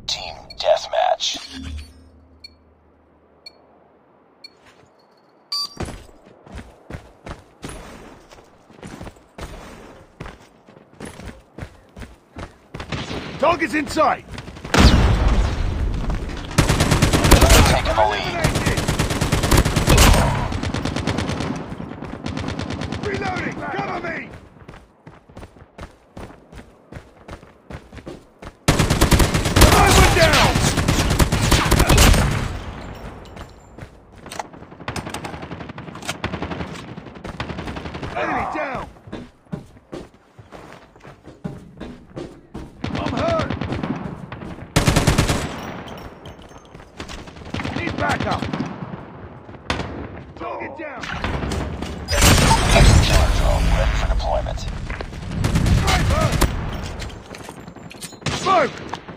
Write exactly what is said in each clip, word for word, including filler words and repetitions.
Team deathmatch. Target's in sight. Taking the lead. Reloading! Cover me! Sniper down! Enemy down! I'm hurt! Need backup! Target down! Extra killer drone ready for deployment. Sniper! Smoke!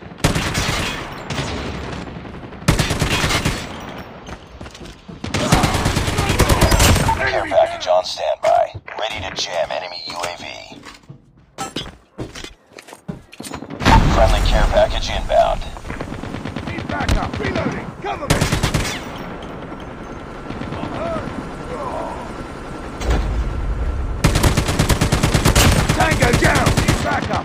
Care package on standby. Ready to jam enemy U A V. Friendly care package inbound. Need backup! Reloading! Cover me! I'm hurt! Tango down! Need backup!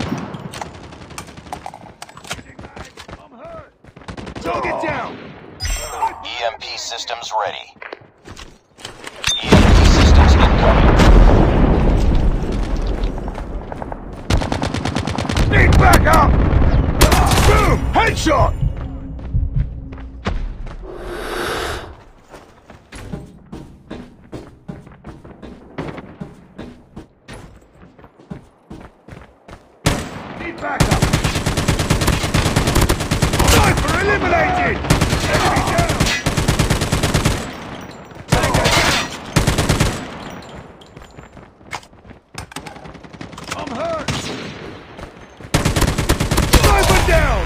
I'm hurt! Target down! E M P systems ready. E M P systems incoming. Need backup! Boom! Headshot! Need backup! Sniper eliminated! Enemy down! Tango down! I'm hurt! Sniper down!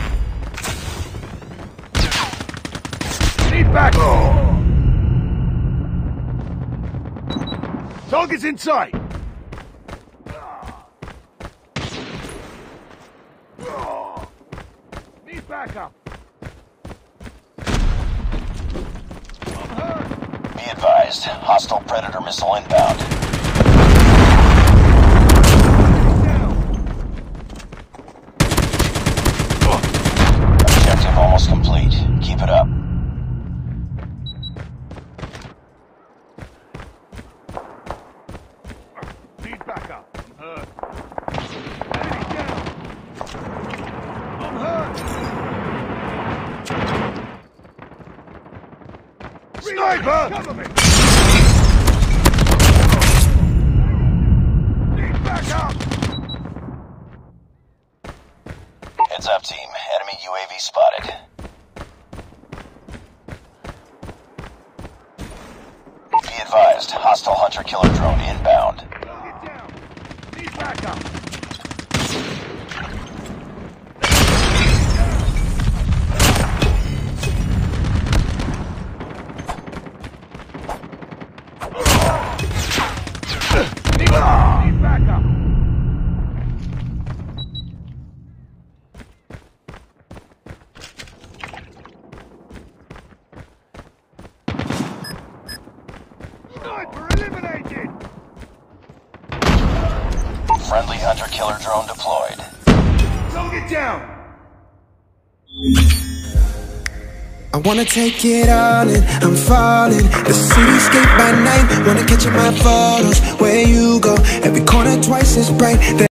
Need backup! Target's in sight! Need backup! I'm hurt! Be advised, hostile Predator missile inbound. Down! Objective almost complete. Keep it up. Need backup! I'm hurt! Enemy down! I'm hurt! Sniper! Cover me! Need backup! Heads up, team. Enemy U A V spotted. Be advised, hostile hunter-killer drone inbound. Target down! Need backup! Need, need backup! Sniper eliminated! Friendly hunter-killer drone deployed. Target down! I wanna take it all in, I'm falling. The cityscape by night, wanna catch in my photos. Where you go, every corner twice as bright.